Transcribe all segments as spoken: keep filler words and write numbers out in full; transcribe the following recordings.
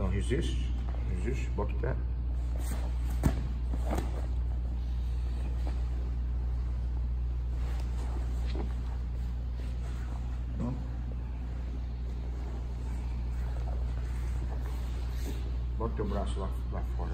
Então resiste, resiste, bota o pé. Pronto. Bota teu braço lá, lá fora.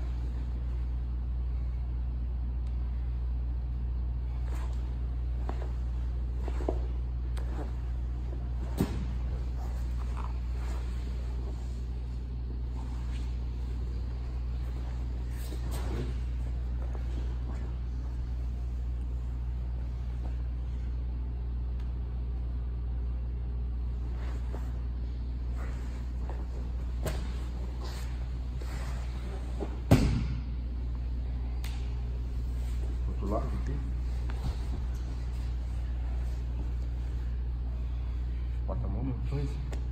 Do lado aqui. Bota a mão no dois.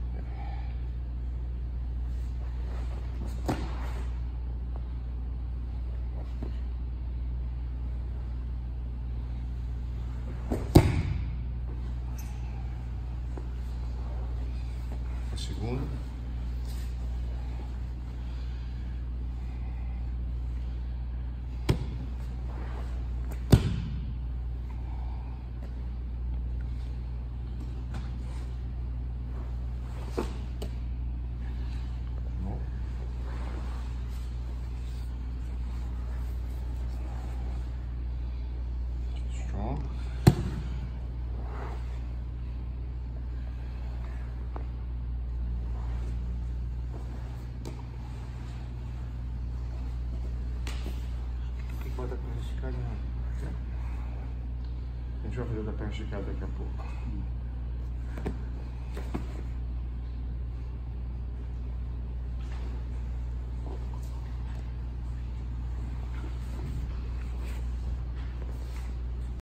A segunda. Da perna esticada. A gente vai fazer da perna esticada daqui a pouco.